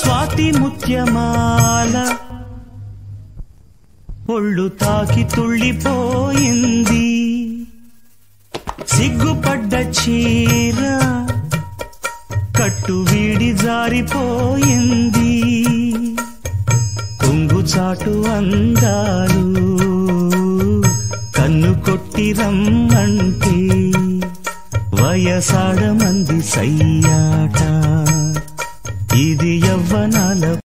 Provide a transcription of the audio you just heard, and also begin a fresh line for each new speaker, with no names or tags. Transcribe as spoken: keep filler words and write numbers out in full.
స్వాతి ముత్యమాల ఒళ్ళు తాకి తుళ్ళిపోయింది సిగ్గుపడ్డ చీర కట్టు వీడి జారిపోయింది కొంగు చాటు అందాలు కన్ను కొట్టి రమ్మంటే వయసాడమంది సయ్యాట ఇది యవ్వనాల